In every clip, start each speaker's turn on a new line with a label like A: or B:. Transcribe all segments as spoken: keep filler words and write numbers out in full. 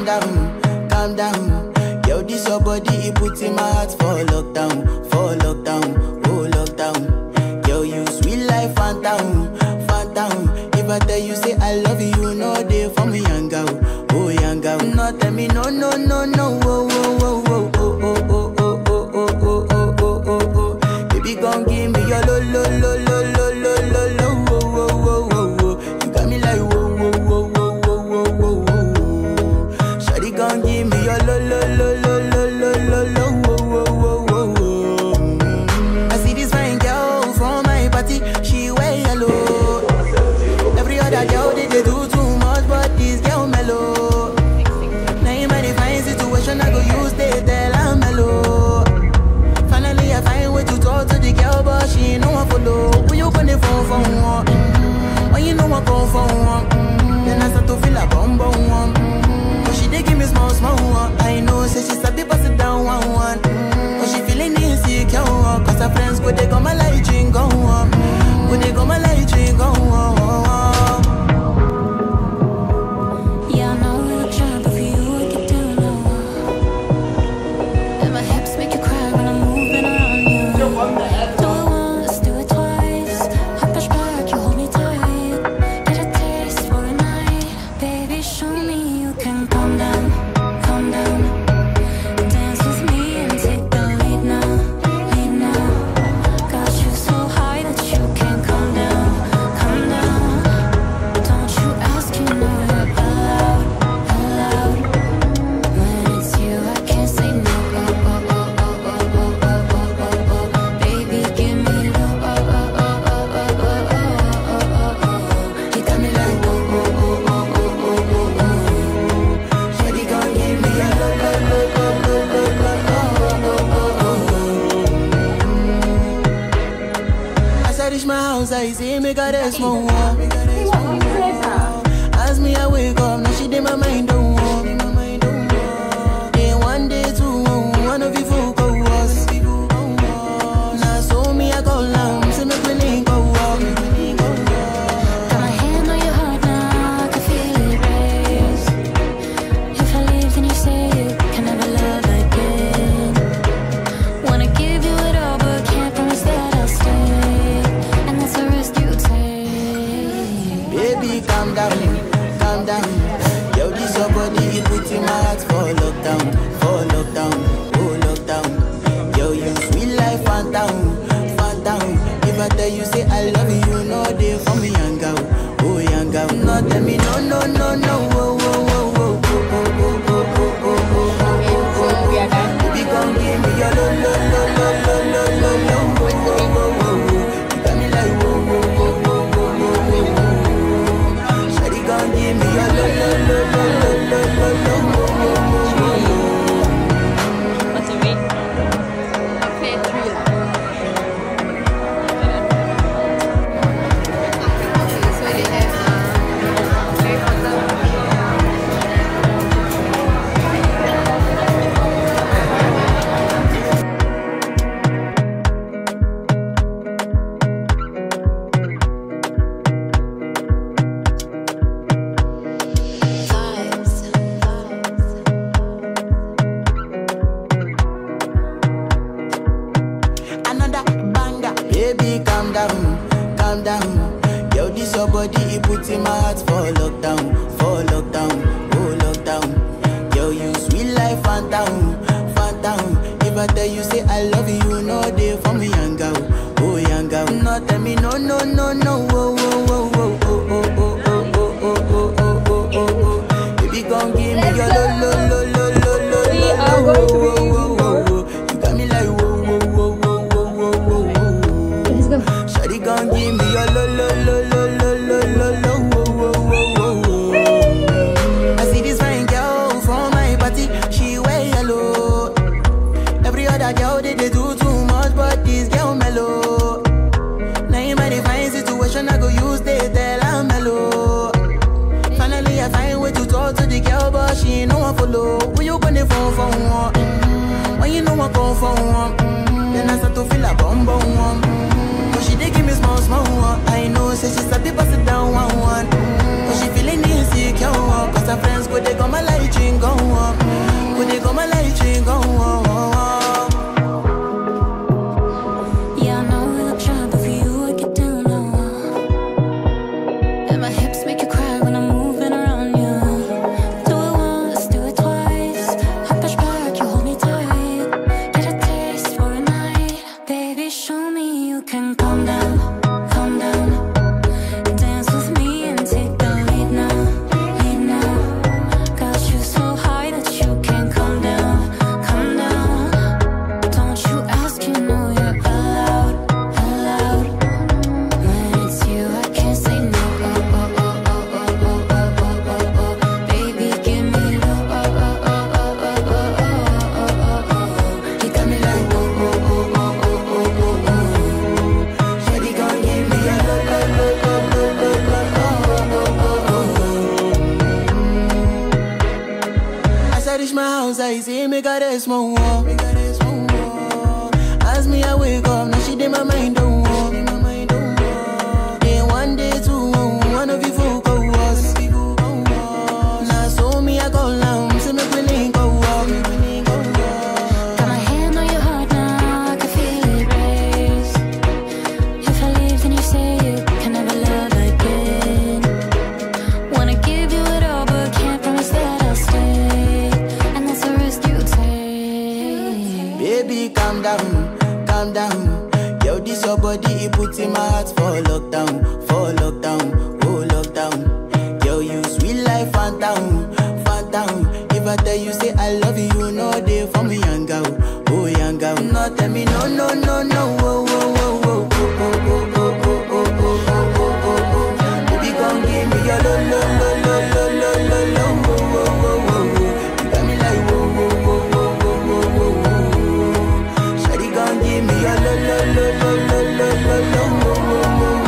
A: down, calm down. Yo, this your body, it puts in my heart for lockdown, for lockdown, oh lockdown. Yo, you sweet life, phantom, phantom. If I tell you say I love you, you know they for me, young girl, oh young girl. No, tell me no, no, no, no, oh, oh, oh, oh, oh, oh, oh, oh, oh, oh, oh, oh, oh, oh. Baby, gon' give me your lo, lo, lo, lo, lo, lo, lo, lo, oh, oh, oh, oh, oh. You got me like whoa, whoa, whoa, whoa, whoa, whoa, whoa, whoa. Shawty gon' give me your lo, lo, lo, lo, lo, lo, lo, lo, oh, oh, oh, oh, oh. I see this fine girl from my party, she wear yellow. Every other girl they, they do too much, but this girl mellow. Now in my fine situation, I go use they tell I'm mellow. Finally I find way to talk to the girl, but she ain't no one follow. Who you gonna phone for one? Mm-hmm. When you know I come for one, mm-hmm. Then I start to feel a bum bum one. Mm-hmm. But she dey give me small small one. I know say she sabi pass it down one one. Mm-hmm. But she feeling insecure, cause her friends go they go my light ring go on. Go they go my light ring go on. I see me got a small one. As me I wake up, now she did my mind don't walk. Then one day two, one of you folk go was. Now so me I go down, see me feeling go walk.
B: Got my hand on your heart now, I can feel it race. If I leave then you say you can never love again. Wanna give you it all but can't promise that I'll stay.
A: Baby, calm down, calm down. Yo, this your body, it puts in my heart for lockdown, for lockdown, oh lockdown. Yo, you sweet life, phantom, phantom. If I tell you say I love you, you know they for me, young girl, oh young girl. No, tell me no, no, no, no, oh, oh, oh, oh, oh, oh, oh, oh, oh, oh, oh. Baby, come give me your lo, lo, lo, lo, lo, lo, lo, lo, oh, oh, oh, oh. You got me like whoa, whoa, whoa, whoa. Give me a lo lo lo lo lo lo lo lo.
C: What's it mean? Play through.
A: Baby, calm down, calm down. Yo, this your body, it puts in my heart for lockdown, for lockdown, oh lockdown. Yo, you sweet life, phantom, phantom. If I tell you say I love you, you know they for me, young girl, oh young girl. No, tell me no, no, no, no, oh, oh, oh, oh, oh, oh, oh, oh, oh, oh, oh, oh, oh, oh. Baby, gon' give me your lo, lo, lo, lo, lo, lo, lo, lo, oh, oh, oh, oh. You got me like whoa, whoa, whoa, whoa, whoa, whoa, whoa. Shawty gon' give me your lo lo lo lo lo lo lo lo wo wo wo wo. I see this fine girl from my party, she wear yellow. Every other girl they, they do too much, but this girl mellow. Now in my fine situation, I go use they tell I'm mellow. Finally I find way to talk to the girl, but she ain't no one follow. Who you gonna phone for one? Mm-hmm. When you know I come for one, mm-hmm. Then I start to feel a bum bum one. Mm-hmm. But she dey give me small small one. I know say she sabi pass it down one one. Mm-hmm. But she feeling insecure, cause her friends go they go my light ring go my house, I see me got a small wall. As me, I wake up, now she did my mind don't walk. Day one, day two, one of you folk go was. Now so me, I go down, see me willing go walk.
B: Got my hand on your heart now, I can feel it race. If I leave, then you say you can never love again. Wanna give you it all, but can't promise that I'll stay. And that's the risk you take.
A: Baby, calm down, calm down. Yo, this your body, it puts in my heart for lockdown, for lockdown, oh lockdown. Yo, you sweet life, phantom, phantom. If I tell you say I love you, you know they for me, young girl, oh young girl. No, tell me no, no, no, no, oh, oh, oh, oh, oh, oh, oh, oh, oh, oh, oh, oh, oh, oh. Baby, come give me your lo, lo, lo, lo, lo, lo, lo, lo, oh, oh, oh, oh, oh. You got me like whoa, whoa, whoa, whoa, whoa, whoa, whoa, whoa. Shawty, come give me your lo, lo, lo, lo, lo, lo, lo, lo, oh, oh, oh, oh, oh.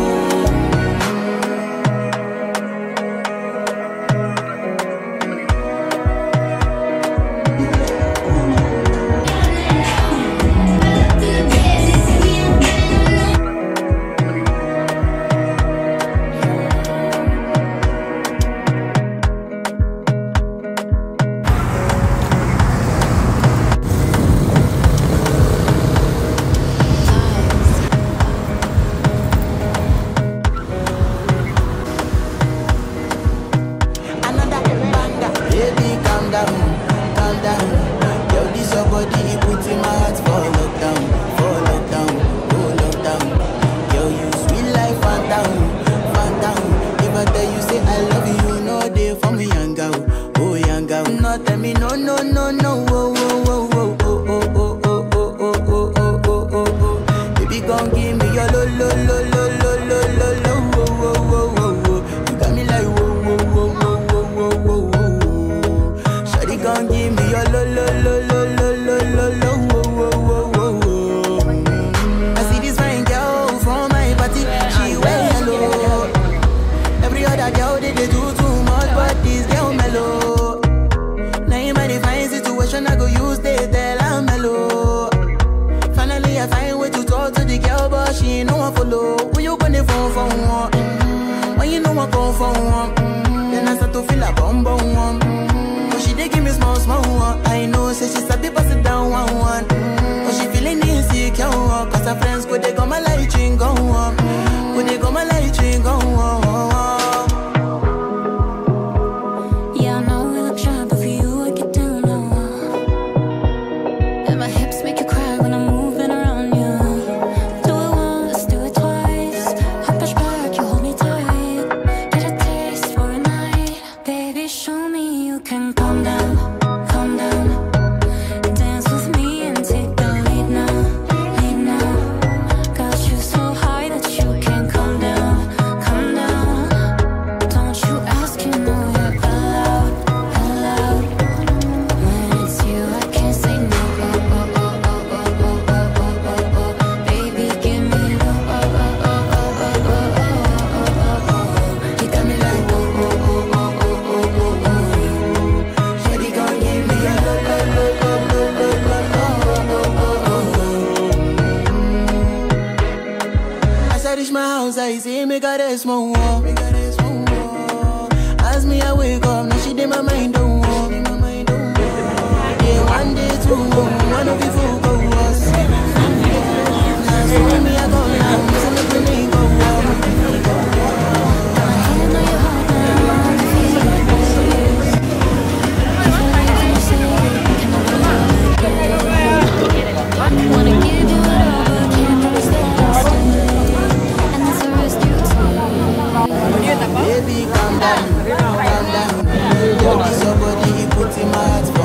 A: Baby, calm down, calm down. Yo, this your body, it puts in my heart for lockdown, for lockdown, oh lockdown. Yo, you sweet life, phantom, phantom. If I tell you say I love you, you know they for me, young girl, oh young girl. No, tell me no, no, no, no, oh, oh, oh, oh, oh, oh, oh, oh, oh, oh, oh, oh, oh, oh. Baby, gon' give me your lo, lo, lo, lo, lo, lo, lo, lo, oh, oh, oh, oh, oh. You got me like whoa, whoa, whoa, whoa, whoa, whoa, whoa, whoa. Shawty gon' give me your lo, lo, lo, lo, lo, lo, lo, lo, oh, oh, oh, oh, oh. I see this fine girl from my party, she wear yellow. Every other girl they, they do too much, but this girl mellow. Now in my fine situation, I go use they tell I'm mellow. Finally, I find way to talk to the girl, but she ain't no one follow. Who you gonna phone for one? Mm-hmm. When you know I come for one, mm-hmm. Then I start to feel a bum bum one. Mm-hmm. But she dey give me small small one. I know, say she sabi pass it down one one. Mm-hmm. But she feeling insecure, cause her friends go they go my light ring go on. Go they go my light ring go on.
B: Yeah, I know we look shy, but for you I get down low. And my hips make you cry when I'm moving around you. Do it once, do it twice. I push back, you hold me tight. Get a taste for a night. Baby, show me you can calm down, calm down. Dance with me and take the lead now, lead now. Got you so high that you can't come down, come down. Don't you ask, you know you're allowed, allowed. When it's you, I can't say no. Oh, oh, oh, oh, oh, oh, oh, oh, oh, oh. Baby, give me low. Oh, oh, oh, oh, oh, oh, oh, oh, oh. You got me like whoa, whoa, whoa, whoa, whoa, whoa, whoa. Shawty gon' give me a low, low, low, low, low, low, low, oh, oh, oh, oh.
A: As I reach my house, I see me got a small wall. As me, I wake up, now she did my mind don't walk. Day one, day two, one of you folk go was. Now so me, I go down, so me feeling go walk.
B: Got my hand on your heart now, I can feel it race. If I leave, then you say you can never love again. Wanna give you it all, but can't promise that I'll stay. And that's the risk you take.
A: Baby, calm down, calm down. Yo, this your body, it puts in my heart for